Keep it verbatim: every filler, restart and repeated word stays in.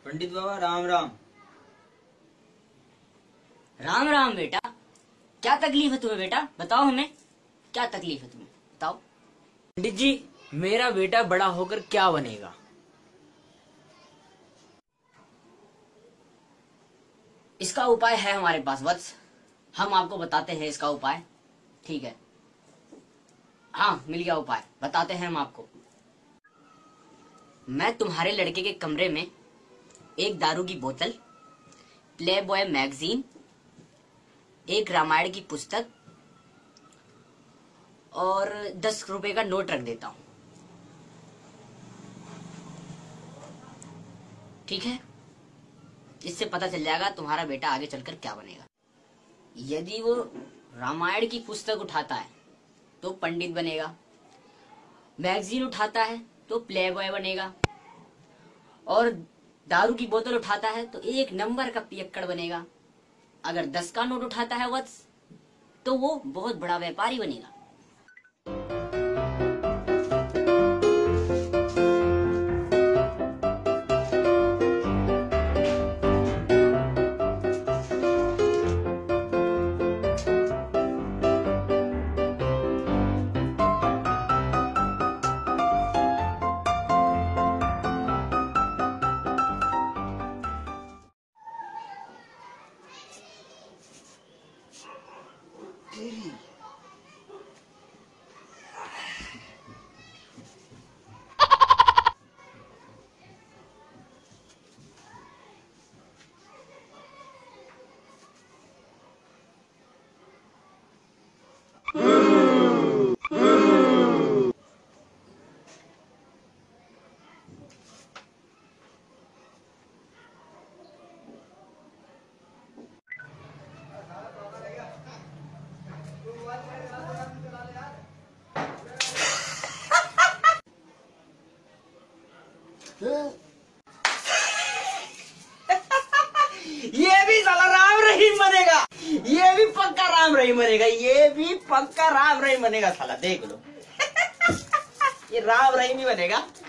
पंडित बाबा राम राम। राम राम बेटा। क्या तकलीफ है तुम्हें बेटा? बताओ हमें, क्या तकलीफ है तुम्हें, बताओ। पंडित जी, मेरा बेटा बड़ा होकर क्या बनेगा? इसका उपाय है हमारे पास वत्स, हम आपको बताते हैं इसका उपाय। ठीक है, हाँ मिल गया उपाय, बताते हैं हम आपको। मैं तुम्हारे लड़के के कमरे में एक दारू की बोतल, प्ले बॉय मैगजीन, एक रामायण की पुस्तक और दस रुपए का नोट रख देता हूं। ठीक है, इससे पता चल जाएगा तुम्हारा बेटा आगे चलकर क्या बनेगा। यदि वो रामायण की पुस्तक उठाता है तो पंडित बनेगा, मैगजीन उठाता है तो प्ले बॉय बनेगा, और दारू की बोतल उठाता है तो एक नंबर का पियक्कड़ बनेगा। अगर दस का नोट उठाता है वत्स तो वो बहुत बड़ा व्यापारी बनेगा। ये भी साला राम रहीम बनेगा, ये भी पक्का राम रहीम बनेगा, ये भी पक्का राम रहीम बनेगा साला, देख लो। ये राम रहीम ही बनेगा।